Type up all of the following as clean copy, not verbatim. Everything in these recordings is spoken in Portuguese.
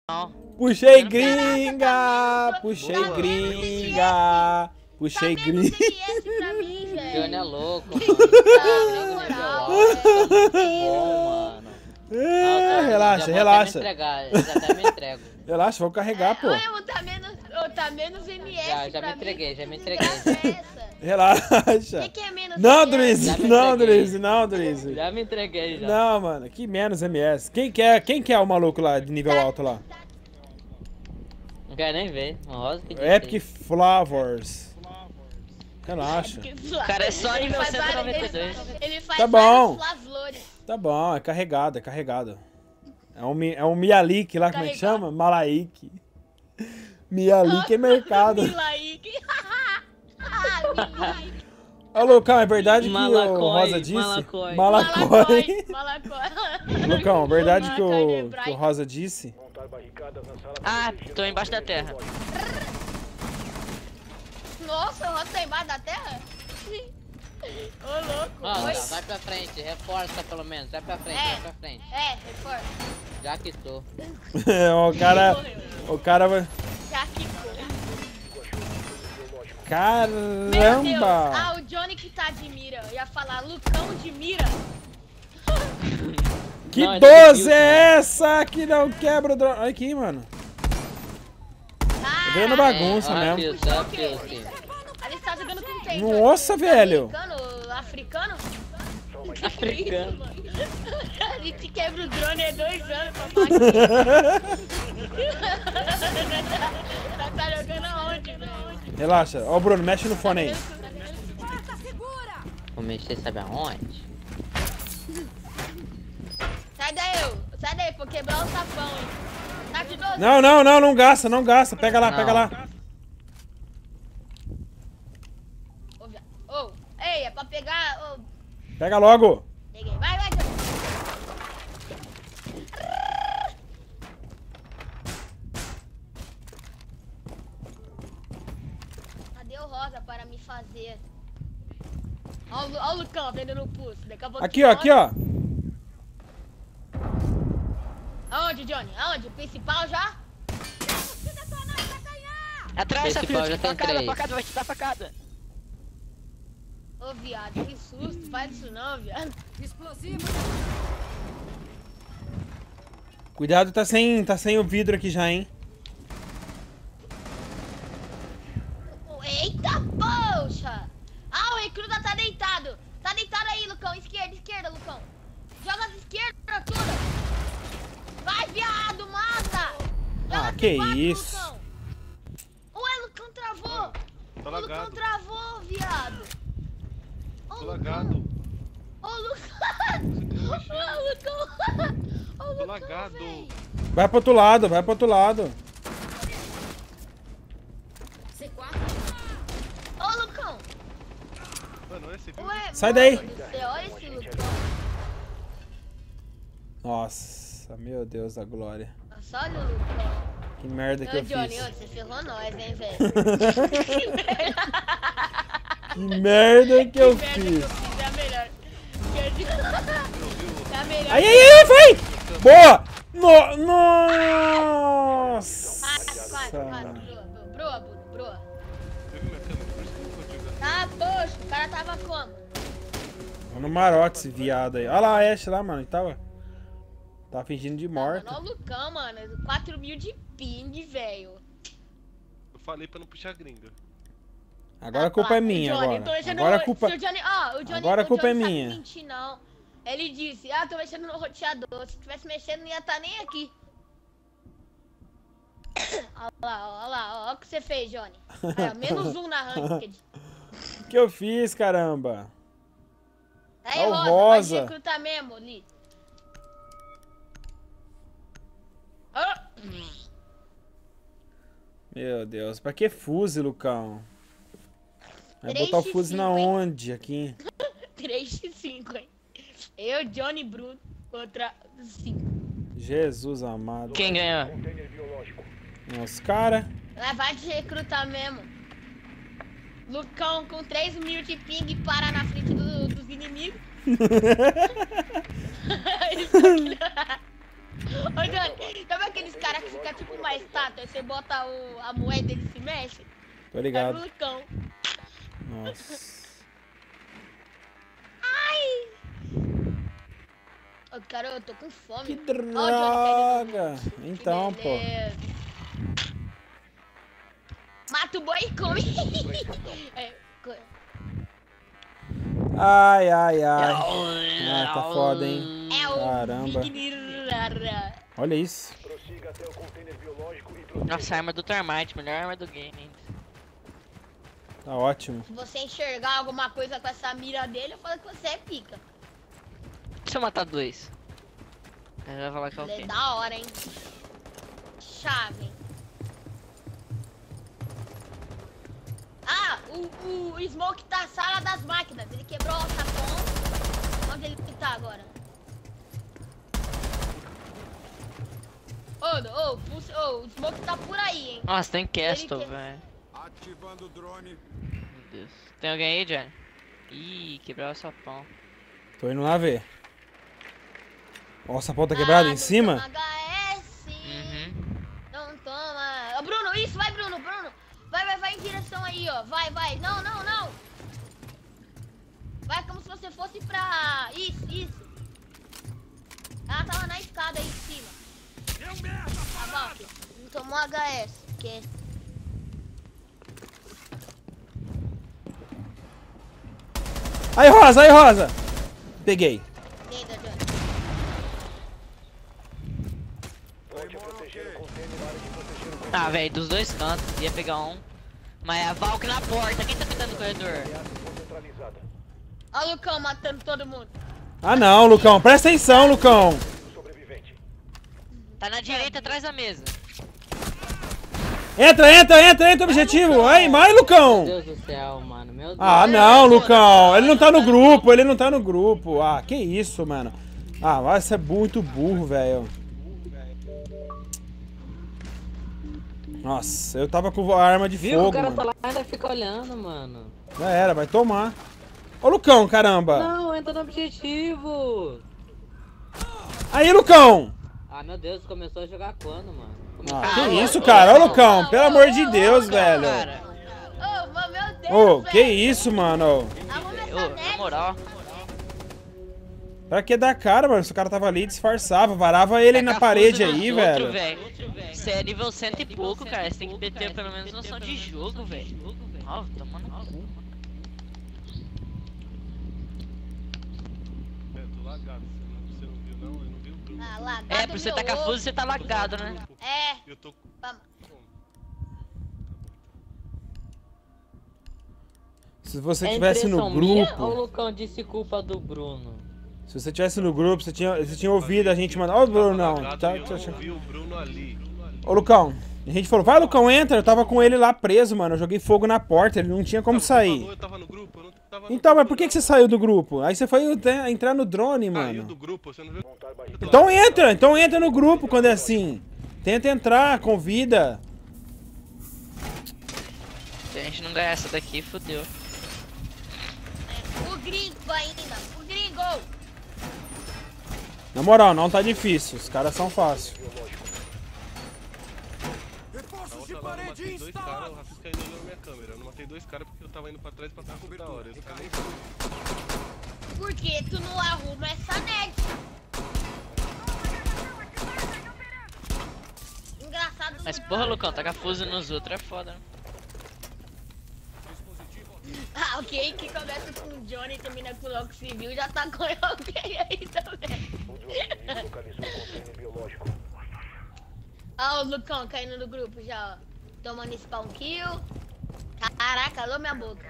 Não. Puxei gringa! Puxei gringa! Puxei gringa! Johnny é louco, mano. Gringo nível alto. Bom, mano. Relaxa, relaxa. Já até me entrego. Relaxa, vou carregar, pô. Tá menos MS Já me pra entreguei, mim. já me entreguei. Relaxa. Que é menos Não, MS? Drizzy, não, Drizzy, não, Drizzy. Já me entreguei, já. Não, mano, que menos MS. Quem que é o maluco lá de nível alto lá? Não quero nem ver. Uma rosa que Epic Flavors. Relaxa. O cara é só nível 192. Ele faz Tá bom. vários flavores. Tá bom, é carregado, é carregado. É um Mialik lá, como é que chama? Malaik. Mialik é mercado. Milaik. Ô, Lucão, é verdade que o Malacói, Rosa disse? Malacói. Malacói. Malacói. Lucão, verdade que Malacói o hebraico. Rosa disse? Ah, tô embaixo da terra. Nossa, o Rosa tá embaixo da terra? Ô, louco. Nossa, vai pra frente, reforça pelo menos. Vai pra frente, vai pra frente. Reforça. Já que tô. O cara vai... Já quicou. Meu Deus. Caramba! Ah, o Johnny que tá de mira. Eu ia falar Lucão de mira. Que Não, 12 é essa que não quebra o drone? Olha aqui, mano. Vendo bagunça mesmo. Ali tá jogando com quem? Nossa, velho. Africano? Africano. A gente quebra o drone há 2 anos pra tá jogando aonde, velho? Relaxa. Ó, Bruno, mexe no fone aí. Vou mexer, sabe aonde? Sai daí, vou quebrar o sapão, hein? Tá de 12? Não gasta, não gasta. Pega lá, pega lá. Ei, é pra pegar. Pega logo. Peguei. Vai, Johnny. Cadê o Rosa para me fazer? Ó o Lucão vendendo o pulso. Daqui a pouco. Aqui, ó, aqui, ó. Aonde, Johnny? Aonde? O principal já? Atrás, Principal, filho. já tem 3. Facada, vai te dar facada. Ô, viado, que susto. Faz isso não, viado. Explosivo. Cuidado, tá sem o vidro aqui já, hein. Eita, poxa! Ah, o recruta tá deitado. Tá deitado aí, Lucão. Esquerda, Lucão. Joga as esquerdas, tudo. Vai, viado, mata! Ah, que isso. Lucão. Ué, Lucão travou. Tá O lagado. Lucão travou, viado. Ô, Tô lagado. Ô, Lucão. Ô, Lucão. Ô, Tô Lucão, lagado. véi. Vai pro outro lado, vai pro outro lado. C4. Ô, Lucão. Mano, esse viu? Ué, Sai daí. mano do céu, olha esse Lucão. Nossa, meu Deus da glória. Nossa, olha o Lucão. Que merda que Ô, eu Johnny, fiz. você ferrou nós, hein, velho. Que merda que eu Que merda que fiz. eu fiz, é a melhor. É a melhor. Ai, foi! Boa! Nossa! Para, broa. Pega minha câmera, por isso que eu não consigo jogar. Tá, poxa, o cara tava como? No marote esse viado aí. Olha lá a Ashe lá, mano. Ele tava fingindo de morto. Olha o Lucão, mano. 4.000 de ping, velho. Eu falei pra não puxar gringa. Agora a culpa é minha, agora. Agora a culpa... Agora a culpa é minha. Não mentir, não. Ele disse, tô mexendo no roteador. Se tivesse mexendo, não ia estar nem aqui. Olha lá, olha o que você fez, Johnny. Aí, ó, menos 1 na ranked. O que eu fiz, caramba? Aí, É o Rosa, Rosa. pode recrutar mesmo, Li. Ah, Meu Deus, pra que fuse, Lucão? Vai 3x5, botar o fuse na hein? onde aqui? 3x5, hein? Eu, Johnny e Bruno contra 5. Jesus amado. Quem ganhou? Os cara. Vai de recrutar mesmo. Lucão com 3.000 de ping para na frente dos inimigos. Ô, Johnny, sabe aqueles caras que ficam tipo uma estátua, aí você bota a moeda e ele se mexe? Tô ligado. Vai pro Lucão. Nossa. Ai! Ô, cara, eu tô com fome. Que Ó, o Johnny caindo no- droga. Então, Que pô. beleza. Mata o boi e come. É, Ai, ai, ai. Ah, tá foda, hein. é o Caramba. Vignirara. Olha isso. Nossa, a arma do Termite, melhor arma do game, hein? Tá ótimo. Se você enxergar alguma coisa com essa mira dele, eu falo que você é pica. Se eu matar 2. Aí vai falar que é o Ele é quê? da hora, hein? Chave. Ah, o Smoke tá na sala das máquinas. Ele quebrou o sapão. Onde ele tá agora? O Smoke tá por aí, hein? Nossa, tem Castle, Ele que- velho. Ativando o drone. Meu Deus. Tem alguém aí, Johnny? Ih, quebrou o sapão. Tô indo lá ver. Ó, o sapão tá quebrado em não cima? toma HS. Uhum. Não toma. Ô, Bruno, isso, vai, Bruno. Vai em direção aí, ó. Vai. Não. Vai como se você fosse pra... Isso. Ela tava na escada aí em cima. Tá bom, não tomou HS, porque... Aí, Rosa! Peguei. Linda, Johnny. Ah, velho, dos dois cantos. Ia pegar um. Mas é a Valk na porta. Quem tá pintando o corredor? Olha o Lucão matando todo mundo. Ah, não, Lucão. Presta atenção, Lucão. Tá na direita, atrás da mesa. Entra, objetivo. Aí, mais, Lucão. Meu Deus do céu, mano. Meu Deus. Ah, não, Lucão. Ele não tá no grupo. Ah, que isso, mano. Ah, vai ser muito burro, velho. Nossa, eu tava com a arma de Viu? O fogo, cara mano. tá lá e ainda fica olhando, mano. Já era, vai tomar. Ô, Lucão, caramba. Não, entra no objetivo. Aí, Lucão. Ah, meu Deus, começou a jogar quando, mano? Ah, que isso, cara. Ô, Lucão, pelo amor de Deus, velho. Cara, Ô, meu Deus, Ô, velho. que isso, mano. Arruma essa ô, na net. moral. Pra que dar cara, mano? Se o cara tava ali, disfarçava, varava ele na Tacar parede fuso aí, nos outros, velho. Você é nível 100 e pouco, cara. Você tem que ter pelo menos noção de jogo, velho. Ó, toma no cu. Tô lagado. Você não viu, não? Eu não vi o Bruno. Ah, lagado É, por você meu tacar ovo. fuso, você tá lagado, né? É. Eu tô... Vamos. Se você É tivesse no impressão minha ou o grupo, Lucão disse culpa do Bruno? se você tivesse no grupo, você tinha ouvido a gente mandar. Ó, o Bruno, não. Lagado Tá, e eu não vi o Bruno ali. Ô, Lucão, a gente falou, vai, Lucão, entra. Eu tava com ele lá preso, mano. Eu joguei fogo na porta, ele não tinha como Você sair. falou, eu tava no grupo, eu não tava no Então, grupo, mas por que não. você saiu do grupo? Aí você foi entrar no drone, Saiu mano. do grupo, você não viu? Então entra no grupo quando é assim. Tenta entrar, convida. Se a gente não ganhar essa daqui, fodeu. O gringo ainda. O gringo. Na moral, não tá difícil. Os caras são fáceis. Na outra lá eu matei dois caras, o Rafis caiu olhando na minha câmera. Eu não matei dois caras porque eu tava indo pra trás pra dar da hora. Eu caí. Por que tu não arruma essa net? Engraçado. Mas porra, Lucão, tacar fuso nos outros é foda, né? Ah, ok, que começa com o Johnny e termina com o Loco Civil, já tá com alguém aí também. Ó, o Lucão caindo no grupo já, ó. Tomando spawn kill. Caraca, alô minha boca.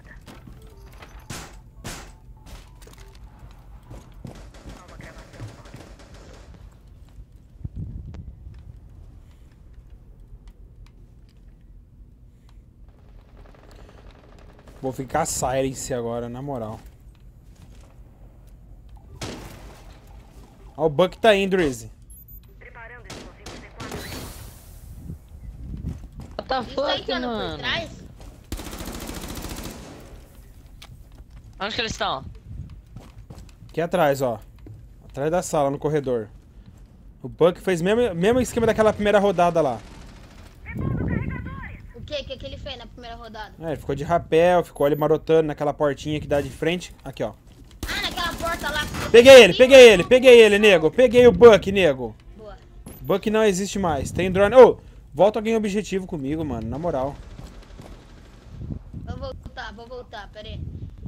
Vou ficar silence agora, na moral. Ó, o Buck tá indo, Drizzy. What the Isso tá fuck, entrando por mano? trás? Onde que eles estão? Aqui atrás, ó. Atrás da sala, no corredor. O Buck fez mesmo esquema daquela primeira rodada lá. O que ele fez na primeira rodada? É, ele ficou de rapel, ficou ali marotando naquela portinha que dá de frente. Aqui, ó. Ah, naquela porta lá. Peguei ele, nego. Peguei o Buck, nego. Boa. Buck não existe mais. Tem drone. Ô, volta alguém objetivo comigo, mano, na moral. Vou voltar, pera aí.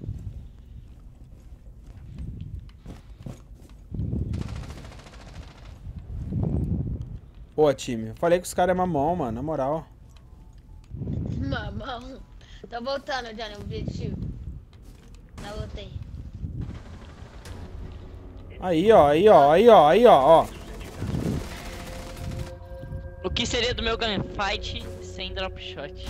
Pô, time, eu falei que os caras é mamão, mano, na moral. Mamão. Tô voltando, Johnny, objetivo. Já voltei. Aí, ó. O que seria do meu gunfight sem drop shot?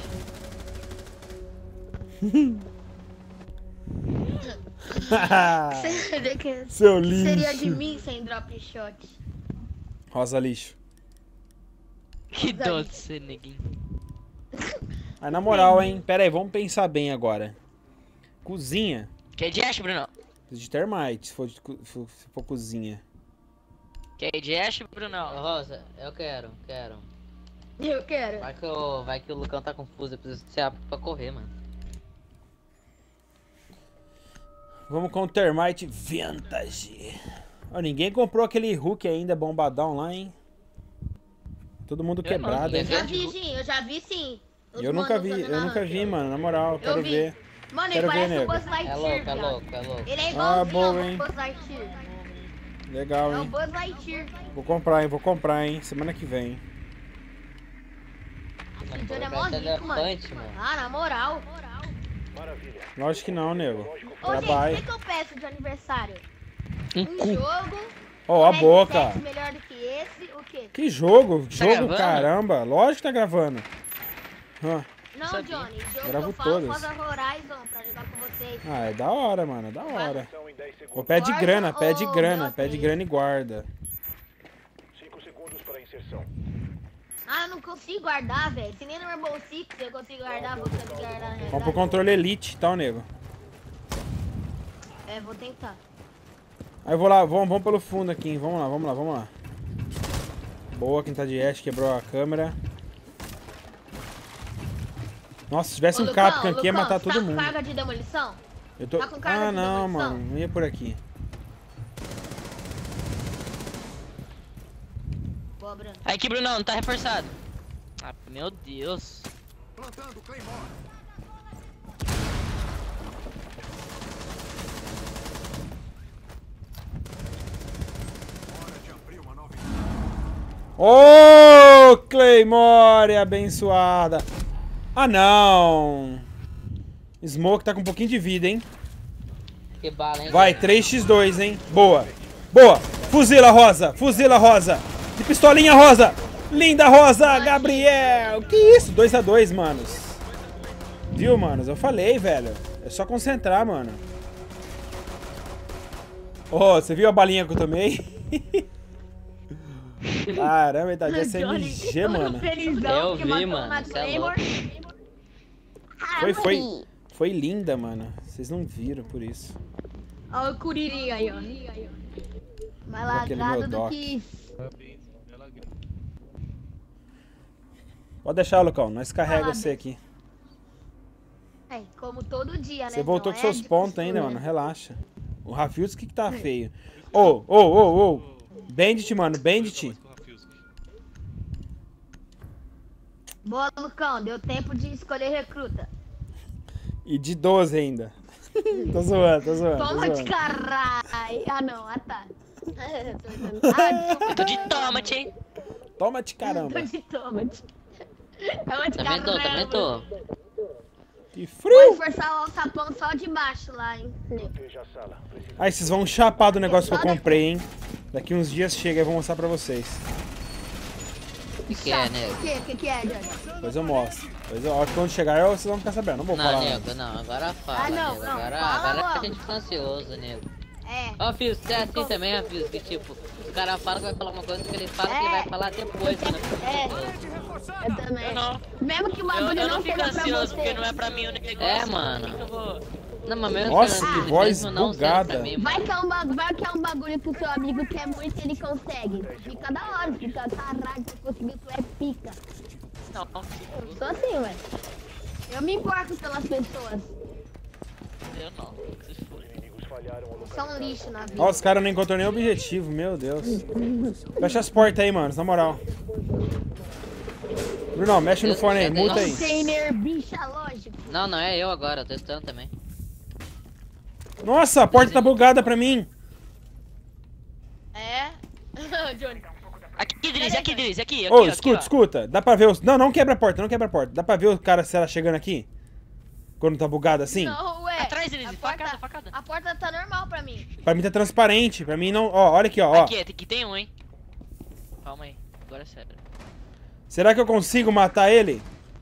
Seu lixo. Seria de mim sem drop shot. Rosa lixo. Que doce, neguinho. Aí na moral, hein. Pera aí, vamos pensar bem agora. Cozinha. Quer de Ash, Bruno? Preciso de termite, se for cozinha. Quer de Ash, Bruno? Ô, Rosa, eu quero. Eu quero. Vai que o Lucão tá confuso, eu preciso ser rápido pra correr, mano. Vamos com o termite vintage. Ó, ninguém comprou aquele Hulk ainda bombadão lá, hein. Todo mundo quebrado, hein. Eu já vi sim. Os Eu nunca manos usando vi, na ranked. mano, na moral, quero vi. ver. Mano, Quero ele ver, parece o nego. Buzz Lightyear, É louco. viado. Ele é Ah, igualzinho boa, ao hein. Buzz Lightyear. Legal, É o hein. Buzz Lightyear. Vou comprar, hein, semana que vem. Esse Johnny é mó Parece rico, mano. elefante, mano. Ah, na moral. Lógico que não, nego. Ô, gente, o Trabalho. que eu peço de aniversário? Um Um cu. jogo. Ó, a um boca. headset melhor do que esse, o quê? Que jogo? Jogo, gravando? caramba. Lógico que tá gravando. Hã. Não, Sabia. Johnny, o jogo Gravo que eu falo todas. Forza Horizon pra jogar com vocês. Ah, é da hora, mano, é da hora. Pô, pede grana e guarda. Ah, eu não consigo guardar, velho. Se nem no Rainbow Six eu consigo guardar, vou conseguir guardar na Vamos pro realidade. controle elite, tá, nego? É, vou tentar. Aí eu vou lá, vamos pelo fundo aqui, hein? Vamos lá. Boa, quem tá de Ash quebrou a câmera. Nossa, se tivesse um Capcom aqui ia matar todo mundo. Tá com carga de demolição? Eu tô... tá com carga Ah, de não, demolição? mano, não ia por aqui. Boa, Bruno. Aí que, Brunão, tá reforçado. Ah, meu Deus. Plantando Claymore. Hora de abrir uma nova. Ô, Claymore abençoada. Ah, não. Smoke tá com um pouquinho de vida, hein? Que bala, hein? Vai, 3x2, hein? Boa. Fuzila, Rosa. De pistolinha, Rosa. Linda, Rosa. Gabriel. Que isso? 2x2, manos. Viu, manos? Eu falei, velho. É só concentrar, mano. Ô, você viu a balinha que eu tomei? Caramba, tá de SMG, mano. Eu vi, mano, cê é louco. Foi linda, mano. Vocês não viram por isso. Olha o Curirim aí, ó. Mais Aquele lagado meu do doc. que... Parabéns, bela grana. Pode deixar, Lucão. Nós carrega você aqui. É, como todo dia, né? Você voltou Não com é seus de pontos ainda, costume. mano. Relaxa. O Rafilski que tá feio. Ô. Bandit, mano. Bandit. Boa, Lucão. Deu tempo de escolher recruta. E de 12 ainda. Tô zoando. Toma de caralho. Ah, não. Ah, tá. Desculpa. Eu tô de tomate, hein? Toma de Tô caramba. de tomate. Toma de Também caramba. tô. Que Vou frio. esforçar o sapão só de baixo lá, hein. Aí vocês vão chapar do negócio que eu comprei, hein. Daqui uns dias chega e eu vou mostrar pra vocês. O que é, nego? O que é, Johnny? Depois eu mostro. Quando chegar vocês vão ficar sabendo. Não vou Não, falar. nego, não. Agora fala, Ah, não, nego. não, Agora fala a logo. gente fica ansioso, nego. É. Ó, Fio, você é assim também, ó, Fio, que tipo, o cara fala que vai falar uma coisa que ele fala que vai falar depois, né? Eu também. Eu não. Mesmo que o Eu bagulho não não fico seja pra ansioso você. porque não é pra mim o negócio. É, mano. Por que que eu vou Não, mas mesmo Nossa, sendo- que voz mesmo não sendo bugada. pra mim, Vai que é um bagulho que o seu amigo quer muito e ele consegue. Fica da hora, fica caralho, você conseguiu, tu é pica. Não, Eu sou assim, ué. Eu me importo pelas pessoas. eu não. Se for. São um lixo na vida. Ó, os caras não encontrou nem objetivo, meu Deus. Fecha as portas aí, mano, na moral. Bruno, mexe no fone aí, muta aí. Container, bicha, lógico. Não, não é eu agora, eu tô testando também. Nossa, a porta tá bugada pra mim. É? Johnny. Aqui, Driz, aqui, Ô, ó, escuta, ó. escuta. Dá pra ver os... Não, não quebra a porta, não quebra a porta. Dá pra ver o cara, se ela chegando aqui? Quando tá bugado assim? Não, ué. Atrás, Driz, A facada, porta- facada. A porta tá normal pra mim. Pra mim tá transparente, pra mim não... Ó, olha aqui, ó. Aqui tem um, hein. Calma aí, agora é sério. Será que eu consigo matar ele?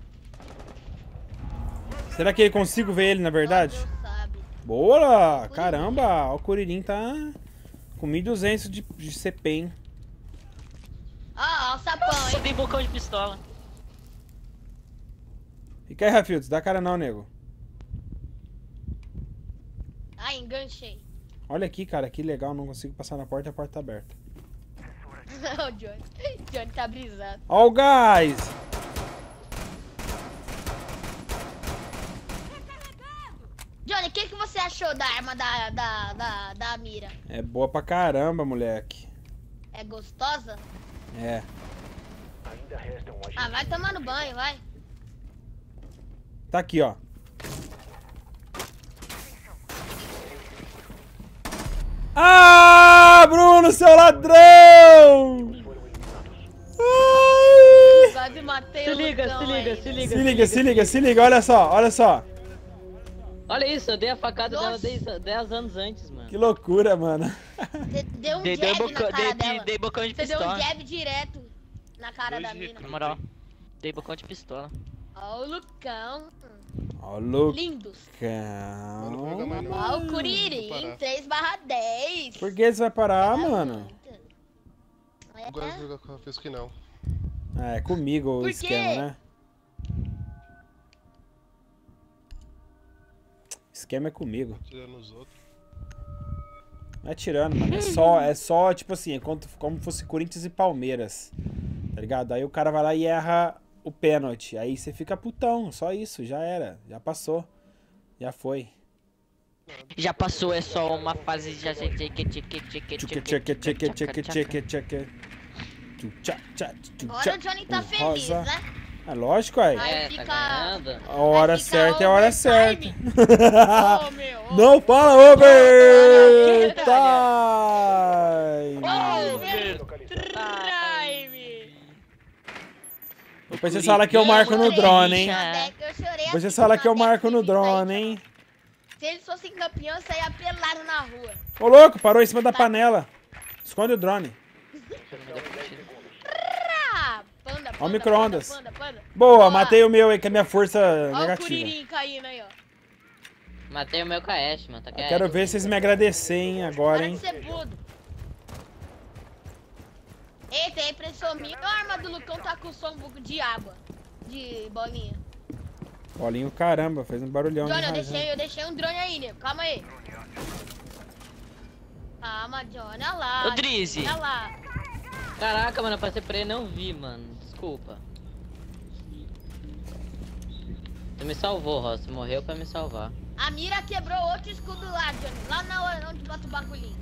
Será que eu consigo ver ele, na verdade? Deus sabe. Boa! Caramba, ó, o Curirim tá com 1.200 de CP, hein? Ó, o sapão, Nossa, hein? tem bocão de pistola. Fica aí, Rafields, dá cara não, nego. Ai, enganchei. Olha aqui, cara, que legal, não consigo passar na porta e a porta tá aberta. O Johnny. Johnny tá brisado. Ó o gás! Johnny, o que você achou da arma da mira? É boa pra caramba, moleque. É gostosa? É. Ah, vai tomar no banho, vai. Tá aqui, ó. Ah, Bruno, seu ladrão! Ai! Quase matei Se o liga, Lucão se liga, aí. se liga. Se liga, se liga, se liga, olha só, olha só. Olha isso, eu dei a facada dela Nossa. 10 anos antes, mano. Que loucura, mano. Deu um Dei jab na bocão, cara dela. dei bocão de Você deu um pistola. jab direto na cara Dois da de mina. Na moral, dei bocão de pistola. Ó o Lucão. Ó, Lucão. Lindos. Não joga mais não. Ó o Vou Curirim, parar. 3/10. Por que você vai parar, mano? É, Não gosto de jogar com a Fisk não. Ah, é comigo o Por quê? esquema, né? Esquema é comigo. Tirando os outros. Não é tirando, mano. É só tipo assim, é como fosse Corinthians e Palmeiras. Tá ligado? Aí o cara vai lá e erra o pênalti. Aí você fica putão. Só isso, já era. Já passou. Já foi. Já passou, é só uma fase de Agora o Johnny tá feliz, Rosa. né? É lógico, aí. Aí É, fica- tá ganhando. A hora Vai ficar certa é a hora certa. overtime. Ô, meu. ô. Não fala overtime! Overtime. Depois você fala que eu marco no drone, hein? Eu chorei Depois você assim, fala que eu na marco no décima drone, aí, hein? Se eles fossem campeão, eu saía pelado na rua. Ô louco, parou em cima da panela. Esconde o drone. Ah, panda, Ó o micro-ondas. panda. Boa, Ó, matei o meu aí com a minha força Ó o negativa. Curirim caindo aí, ó. Matei o meu KS, mano. Tá Eu quieto. quero ver vocês me agradecerem agora, Para de hein? ser budo. Eita, é impressão minha. A arma do Lucão tá com som de água. De bolinha. Bolinho, caramba, fez um barulhão. Johnny, de eu deixei um drone aí, nego. Calma aí. Calma, Johnny. Olha lá. Ô, Drizzy. Olha lá. Caraca, mano, eu passei pra ele e não vi, mano. Desculpa. Tu me salvou, Ross. Morreu pra me salvar. A mira quebrou outro escudo lá, Johnny. Lá na hora onde bota o bagulhinho.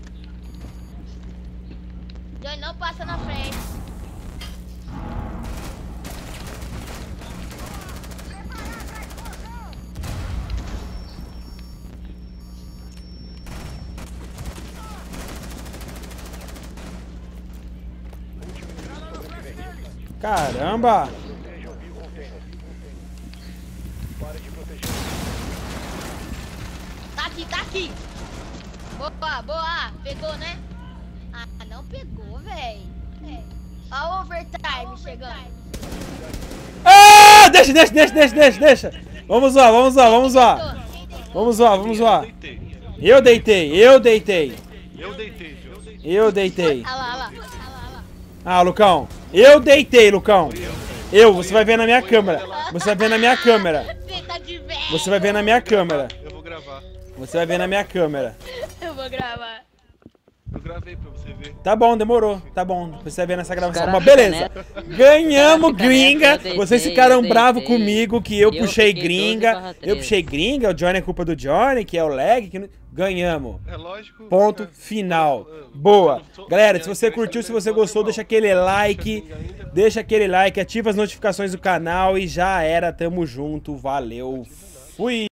Johnny, não passa na frente. Caramba! Tá aqui. Boa, boa. Pegou, né? Ah, não pegou, velho. Ó o overtime chegando. Ah! Deixa! Vamos zoar. Vamos zoar. Eu deitei. Eu deitei, João. Olha lá. Ah, Lucão. Eu deitei, Lucão. Você vai ver na minha câmera. Você vai ver na minha câmera. Você tá de velho. Você vai ver na minha câmera. Eu vou gravar. Você vai ver na minha câmera. Eu vou gravar. Eu gravei pra você ver. Tá bom, demorou. Tá bom, você vai ver nessa gravação. Cara, Mas beleza. Ganhamos Cara, gringa. eu Vocês deitei, ficaram eu bravos deitei. comigo que eu puxei fiquei gringa. 12/13. Eu puxei gringa. O Johnny é culpa do Johnny, que é o lag. Que... Ganhamos. É lógico. Ponto final. Boa. Galera, se você curtiu, se você gostou, deixa aquele like. Deixa aquele like, ativa as notificações do canal e já era. Tamo junto. Valeu. Fui.